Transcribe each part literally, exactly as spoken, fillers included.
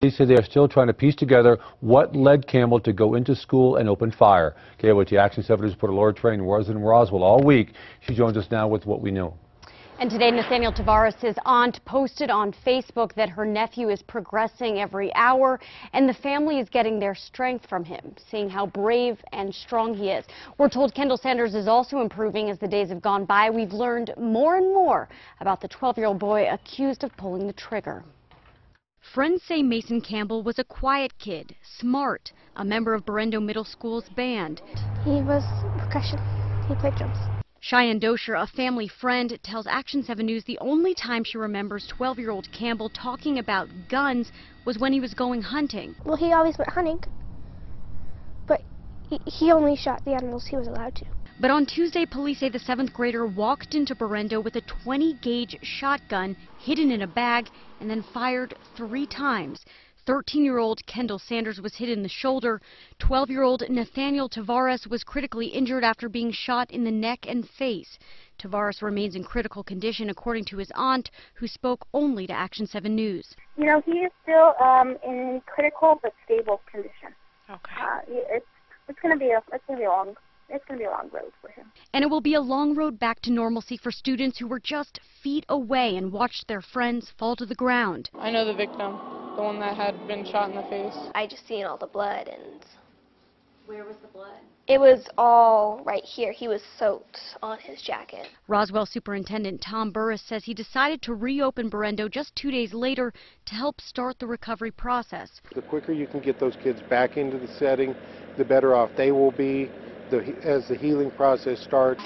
Police say they are still trying to piece together what led Campbell to go into school and open fire. K O A T Action seven News reporter Laura Train was in Roswell all week. She joins us now with what we know. And today, Nathaniel Tavares' aunt posted on Facebook that her nephew is progressing every hour, and the family is getting their strength from him, seeing how brave and strong he is. We're told Kendall Sanders is also improving as the days have gone by. We've learned more and more about the twelve-year-old boy accused of pulling the trigger. Friends say Mason Campbell was a quiet kid, smart, a member of Berendo Middle School's band. He was percussion. He played drums. Cheyenne Dosher, a family friend, tells Action seven News the only time she remembers twelve-year-old Campbell talking about guns was when he was going hunting. Well, he always went hunting, but he, he only shot the animals he was allowed to. But on Tuesday, police say the seventh grader walked into Berendo with a twenty gauge shotgun hidden in a bag and then fired three times. thirteen-year-old Kendall Sanders was hit in the shoulder. twelve-year-old Nathaniel Tavares was critically injured after being shot in the neck and face. Tavares remains in critical condition, according to his aunt, who spoke only to Action seven News. You know, he is still um, in critical but stable condition. Okay. Uh, it's it's going to be a it's going to be a long it's going to be a long road for him. And it will be a long road back to normalcy for students who were just feet away and watched their friends fall to the ground. I know the victim, the one that had been shot in the face. I just seen all the blood, and Where was the blood? it was all right here. He was soaked on his jacket. Roswell Superintendent Tom Burris says he decided to reopen Berendo just two days later to help start the recovery process. The quicker you can get those kids back into the setting, the better off they will be the, as the healing process starts.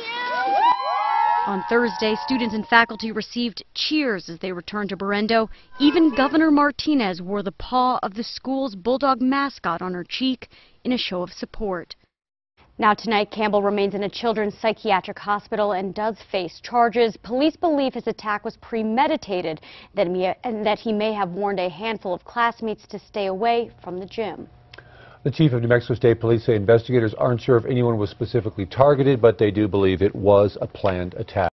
On Thursday, students and faculty received cheers as they returned to Berendo. Even Governor Martinez wore the paw of the school's bulldog mascot on her cheek in a show of support. Now tonight, Campbell remains in a children's psychiatric hospital and does face charges. Police believe his attack was premeditated and that he may have warned a handful of classmates to stay away from the gym. The chief of New Mexico State Police say investigators aren't sure if anyone was specifically targeted, but they do believe it was a planned attack.